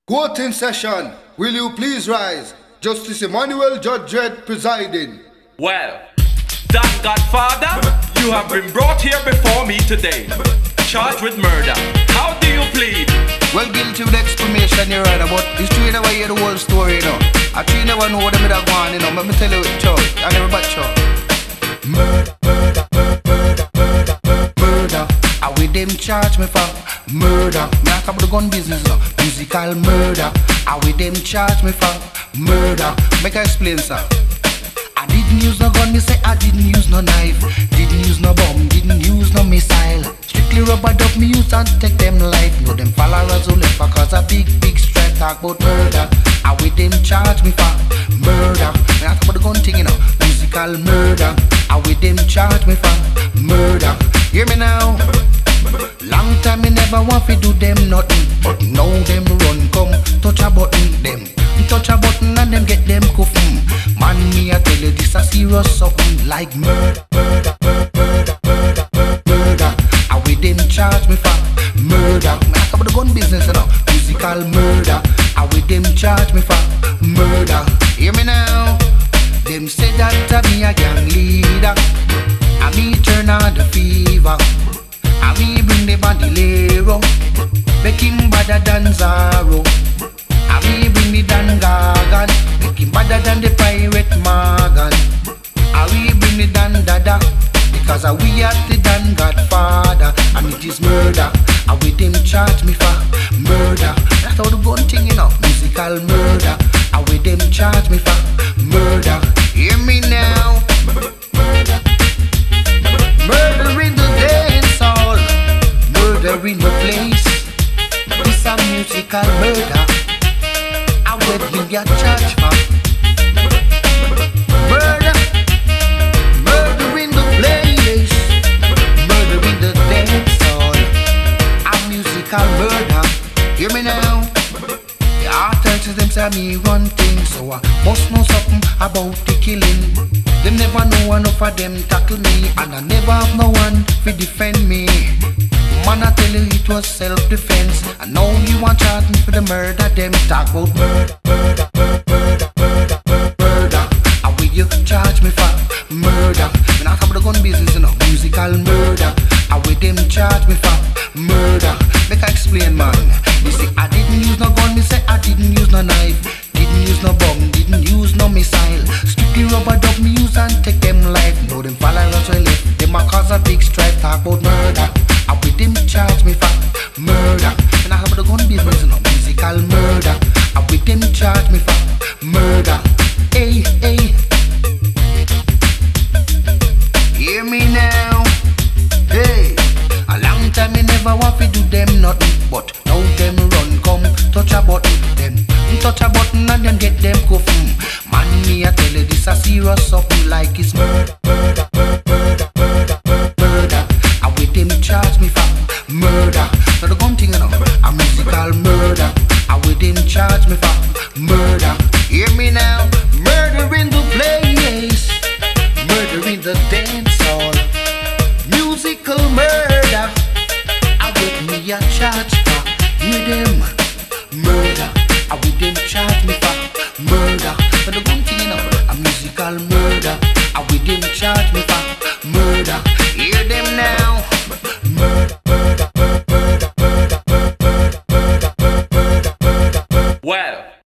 Court in session. Will you please rise? Justice Emmanuel Judge Dredd presiding. Well, that Godfather, you have been brought here before me today, charged with murder. How do you plead? Well, guilty with explanation, you're right, but it's true, you never hear the whole story, you know. I true, you never know what them have gone, you know. Let me tell you it, Chuck. I never but Chuck. Murder, murder, murder, murder, murder. How with them charge me for murder? Me not about the gun business, no. Musical murder. How with them charge me for murder? Make I explain, sir. I didn't use no gun, me say I didn't use no knife. Didn't use no bomb, didn't use no missile. Strictly rubber duck me use and take them life. No them followers who left for cause a big strike talk about murder. How with them charge me for murder? Me not about the gun thing, you know. Musical murder. How with them charge me for murder? Hear me now. Long time me never want to do them nothing, but now them run come touch a button them. Touch a button and them get them cuffin'. Man, me I tell you this a serious something like murder, murder, murder, murder, murder. How with them charge me for murder? Me talk about the gun business, you know. Musical murder. How with them charge me for murder? Hear me now. Them say that I be a gang leader. I me turn on the fever. I me bring the bandolero, make him better than Zaro. I me bring the Dan Gargan, make him better than the pirate Morgan. I we bring the Dan Dada, because we are the Dan Godfather, and it is murder. I with them charge me for murder. That's how the gun thing, you know. Musical murder. I with them charge me for murder. Hear me now. Murder. Murder in the dance hall, murder in the place. This a musical murder. I will give you a charge for murder. Murder in the place, murder in the dance hall. A musical murder. Hear me now. The authorities them say me run things, so I must know something about the killing. Them never know enough of them tackle me, and I never have no one to defend me. Man, I tell you it was self-defense, and now you want charge me for the murder. Them talk about murder, murder, murder, murder, murder. How will you charge me for murder? Me not talk about the gun business, you know. Musical murder. How will them charge me for murder? Make I explain, man. You see, I didn't use no gun, me say I didn't use no knife. Didn't use no bomb, didn't use no missile. Strictly rubber duck me use and take them life. Know them followers will live, them a cause a big strife. Talk about murder. I with them charge me for murder. And I have the gun business, you know. Musical murder. I with them charge me for murder. Hey, hey. Hear me now. Hey. A long time me never want to do them nothing, but now them run come touch a button them. Touch a button and then get them cuffin'. Man, me I tell you this a serious something like it's murder, murder, murder, murder, murder. I with them charge me for murder. Now the gun thing, you know, a musical murder. I with them charge me for murder. Hear me now. Murder in the place, murder in the dance hall. Musical murder. I with me a charge for. Hear them. Murder. I with them charge me for murder. But the gun thing, you know, a musical murder. I with them charge me for murder. Hear them now. Murder, murder, murder, murder, murder, murder, murder, murder, murder. Well,